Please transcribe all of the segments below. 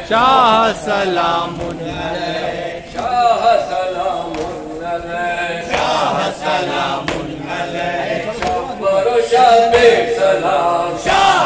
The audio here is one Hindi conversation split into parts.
शाह सलामुन अलैह, शाह सलामुन अलैह, शाह सलामुन अलैह, शब्बर शब्बे सलाम, शाह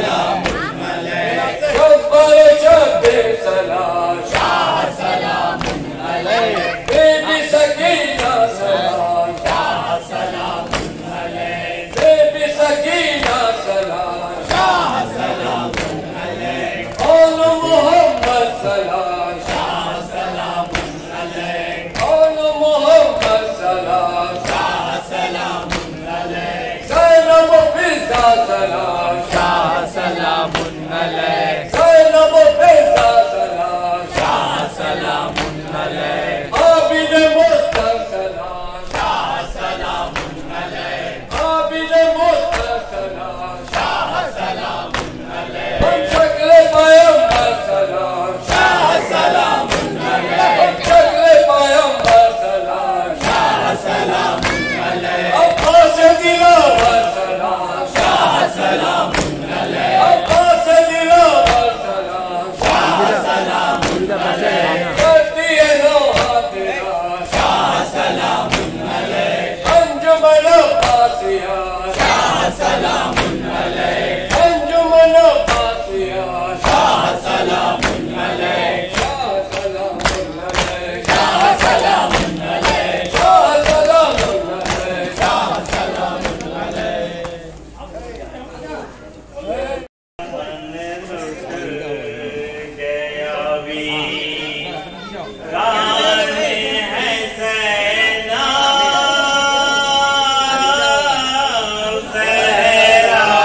सलामुन अलैह, शब्बर शब्बे सलाम, शाह सलामुन अलैह, बेबी सकीना सलाम, शाह सलामुन अलैह, बेबी सकीना सलाम, शाह सलामुन अलैह, कौन मोहम्मद सलाम, शाह सलामुन अलैह, कौन मोहम्मद सलाम, शाह सलामुन अलैह, ज़ैनब फिज़ा सलाम, शाह सलामुन अलैह, ज़ैनब फिज़ा सलाम, शाह सलामुन अलैह, आबिद मुस्तफ़ा सलाम, शाह सलामुन अलैह, आबिद मुस्तफ़ा सलाम, शाह सलामुन अलैह, हम शक्ल पैगंबर सलाम, शाह सलामुन अलैह, हम शक्ल पैगंबर सलाम, शाह सलामुन अलैह, अब्बास दिलावर सलाम, शाह सलामुन अलैह, अब्बास दिलावर सलाम, शाह सलामुन अलैह, करती है नौहा तेरा, शाह सलामुन अलैह, अंजुमन अब्बासिया, शाह सलामुन अलैह, अंजुमन अब्बासिया, शाह सलामुन अलैह, शाह सलामुन अलैह, शाह सलामुन अलैह, शाह सलामुन अलैह, शाह सलामुन अलैह।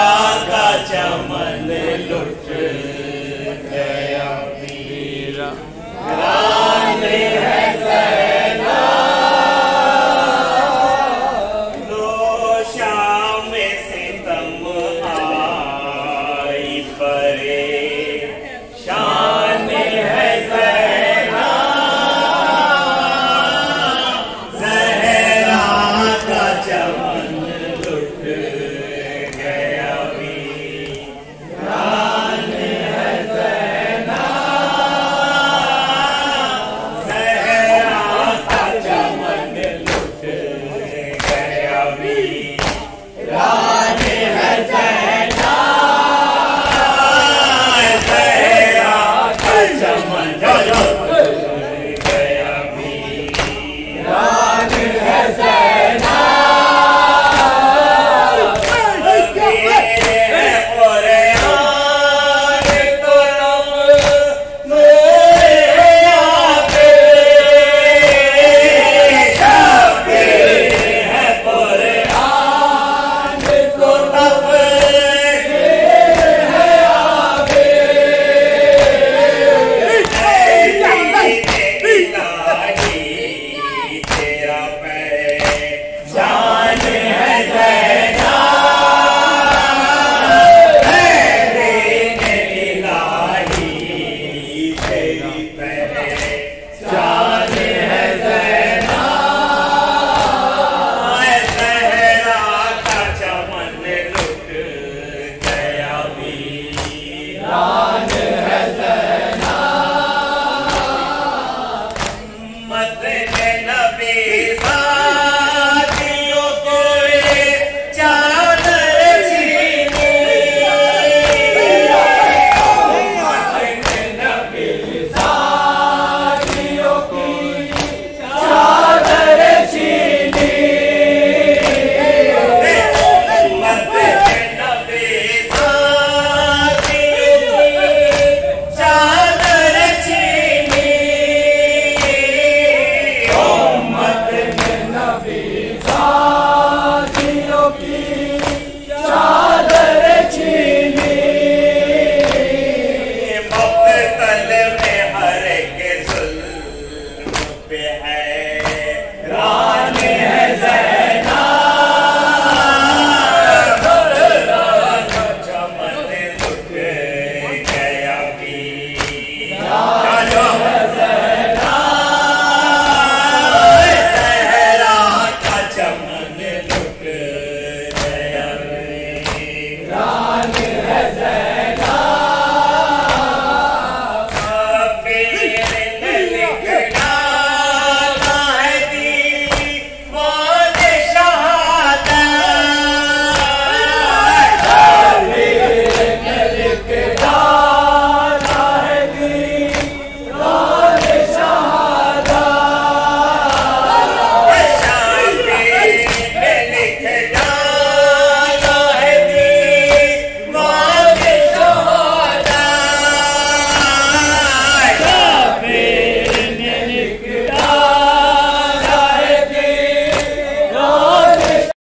चमन लुट गया वीरा।